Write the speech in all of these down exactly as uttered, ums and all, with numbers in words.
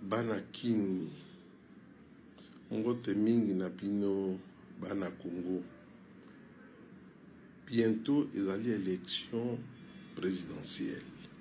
bana kini ngote mingi na bino bana Congo. Bientôt ezali élection présidentielle.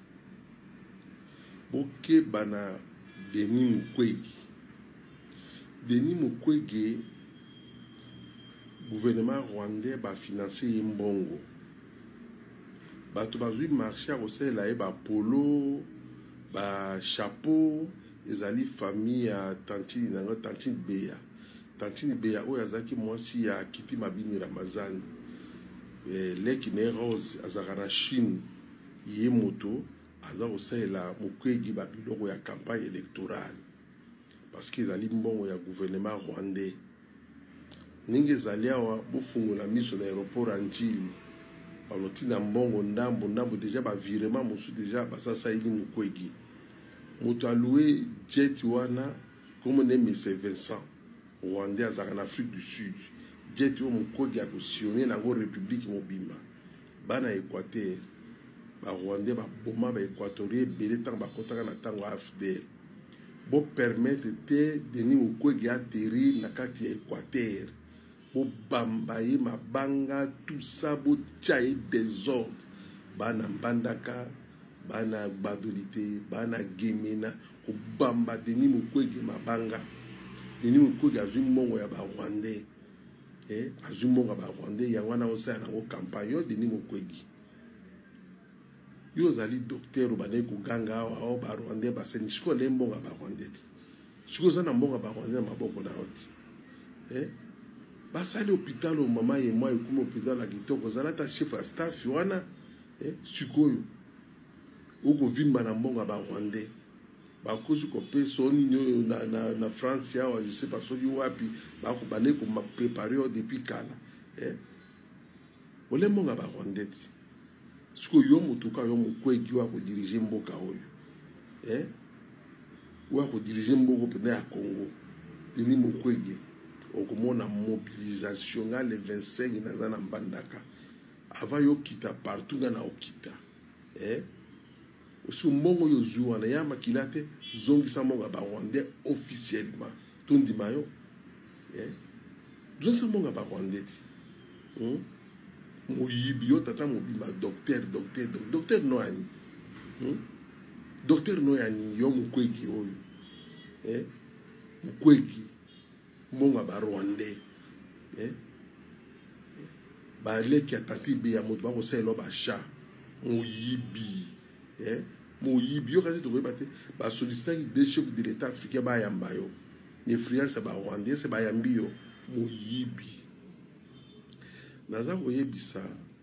Boke bana Denis Mukwege. Denis Mukwege, gouvernement rwandais ba financer Mbongo. Bato bazui marché à Rosela e ba polo, ba chapeau, ezali famille à Tantine nanga Tantine Beya. Tantine Beya o yazaki mwasi ya Kiti Mabini Ramazani. Eh, leki ne rose azakana Chine ye moto aza Rosela Mukwege ba biloko ya campagne électorale. Parce qu'ils allaient bon ya gouvernement rwandais. Ninge zalia wa bufungola miso na aéroport Anjili. Baloti na mbongo ndambo ndambo déjà ba virement musu déjà basa saidi Mukwege. Moto alloué jet wana comme ne Monsieur Vincent rwandais azaka en Afrique du Sud. Jet wo Mukwege a cautionné na go République mobimba. Bana Équateur ba rwandais ba boma ba équatorien belé tant ba kotaka na tango A F D L. Bo permettre te Denis Mukwege atterrir na kati ya Équateur. Bo bambaye mabanga tout ça bo tchaye désordre. Bana mbandaka, bana badolité, bana gemena, ko bamba Denis Mukwege mabanga. Denis Mukwege azui mongo ya ba Rwandais. Eh, azui mongo ba Rwandais ya wana osa na go campagne yo Denis Mukwege. Yo zali docteur ubane kuganga awa ba Rwandais ba seni siko le mbonga ba Rwandais. Siko zana mbonga ba Rwandais na maboko na oti. Eh? Ba sali hôpital o mama ye moi ekumo hôpital la kitoko zala ta chef a staff wana eh siko yo. Oko vimba na mbonga ba Rwandais. Ba kozu ko pe soni nyo na na na France ya wa je sais pas soni wapi ba ko bane ko ma préparer depuis kala. Eh? Ole mbonga ba Rwandais. Siko yo mutuka yo Mukwege wa ko diriger mboka oyo eh wa ko diriger mboko pena ya Congo. Denis Mukwege okomona mobilisation nga le vingt-cinq na zana mbandaka avant yo kita partout na okita eh osu mbongo yo zuwa na ya makilate zongisa mbongo ba Rwandais officiellement tondi mayo eh zongisa mbongo ba Rwandais hmm? Moyibi yo tata mobima docteur docteur docteur noyani hmm? Docteur noyani yo Mukwege oyo eh Mukwege monga ba Rwandais eh ba leki atati be ya moto ba ko selo ba cha moyibi eh moyibi yo kazi to bate ba solliciter des chefs de l'état africain ba yamba yo ni influence ba Rwandais c'est ba yambi yo moyibi. Naza koyebisa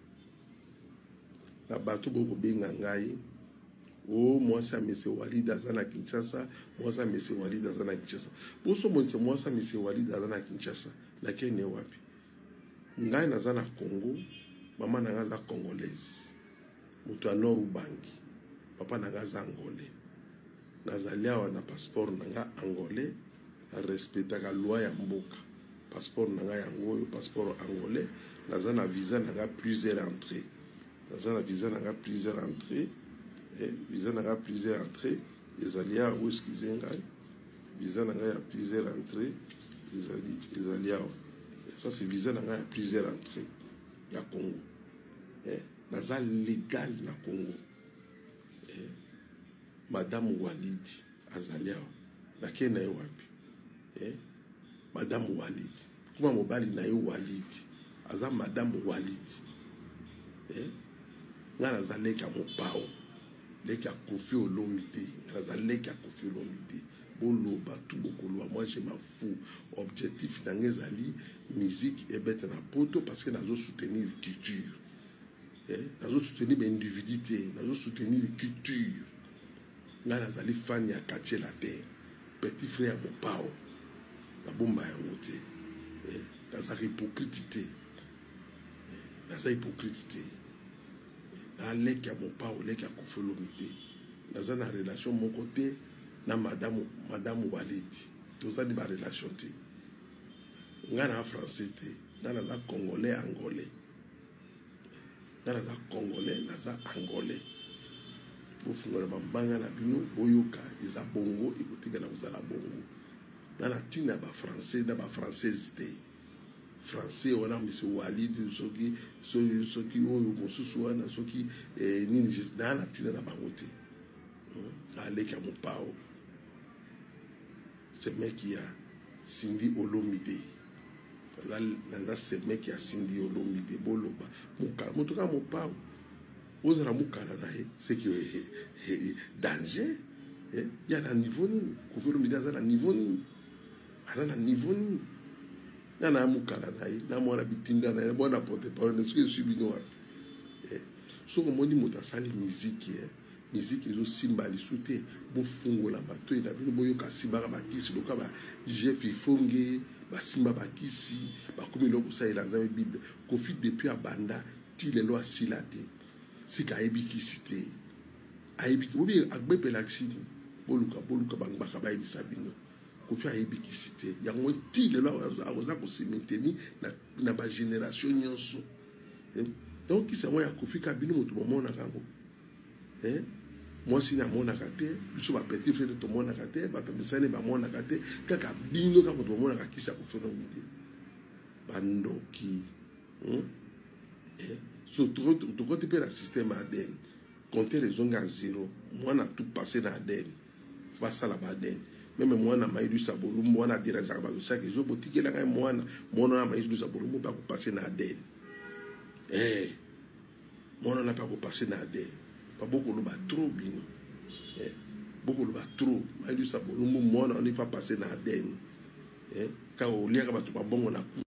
na bato boko benga ngai o mwasi ya Monsieur Walid aza na Kinshasa, mwasi ya Monsieur Walid aza na Kinshasa. Boso mwasi mwasi ya Monsieur Walid aza na Kinshasa na kene wapi? Ngai naza na Congo, mama na ngaza congolaise. Mutu ya Nord Ubangi, papa na ngaza angolais. Nazalia wa na passeport na nga angolais, na respectaka loi ya mboka. Passeport na nga yango, passeport angolais. Naza na visa na nga plusieurs entrées. Naza na visa na nga plusieurs entrées. Eh, visa na nga plusieurs entrées. Ezalia où est-ce qu'ils ont visa na nga ya plusieurs entrées. Ezali ezalia. Ça c'est visa na nga ya plusieurs entrées. Ya Congo. Eh, naza légal na Congo. Eh, Madame Walid azalia. Na kena wapi? Eh, Madame Walid. Kuma mobali na yo Walid. Aza Madame Walid eh ngana za leki ya mopao leki ya Koffi Olomide ngana za leki ya Koffi Olomide bolo batu bokolo. Moi je m'en fous objectif na ngezali musique et bête na poto parce que nazo soutenir culture eh nazo soutenir l'individualité nazo soutenir culture ngana za li fan ya Kache la terre petit frère mopao na bomba ya ngote eh naza hypocrite naza hypocrite na leki ya mopao leki ya Koffi Olomide naza na relation mon côté na madame madame Walid toza ni ba relation te nga na français te nga naza congolais angolais nga naza congolais naza angolais bofungola bambanga na bino boyoka eza bongo ekotikala kozala bongo na tina ba français na ba française te français wana monsieur Walid soki soki soki oyo mosusu wana soki nini na na tina na bango te aleka mopao ce mec qui a Cindy Olomide naza ce mec qui a Cindy Olomide boloba mukala motoka mopao ozala mukala na ye c'est que danger il y a un niveau nini Koffi Olomide aza na niveau nini aza na niveau nini na na mukala na ye na mwana bitinda na ye mwana porte parole ne soki esubi no wapi soko moni moto asali musique musique ezo simba lisu te bofungola matoi na bino boyoka simbaka bakisi loka ba Jeff Ifonge basimba bakisi bakomi loko salela nzambe Bible Koffi depuis abanda ti lelo asila te sika ayebi kisi te ayebi bobi agbepela aksini boluka boluka bangbaka bayebisa bino Koffi ayebi kisi te yango ti lelo akoza kosemeteni na na ba génération nyonso donc kisa mo ya Koffi ka bino moto bomona kango eh moi si na mona kate biso ba petit frère to mona kate ba tamisane ba mona kate kaka bino ka moto mona ka kisa Koffi Olomide bandoki hmm? eh so to to côté pe la système Aden compter les onga zéro moi na tout passé na Aden fa ça la Aden même moi na Maïdu Sabolu moi na dérange ba chaque jour botike la moi na moi na Maïdu Sabolu mo pas passer na Aden eh moi na pas passer na Aden pas beaucoup le trop bino eh beaucoup le trop Maïdu Sabolu moi na on va passer na Aden eh ka o lia ka ba to ba bongo na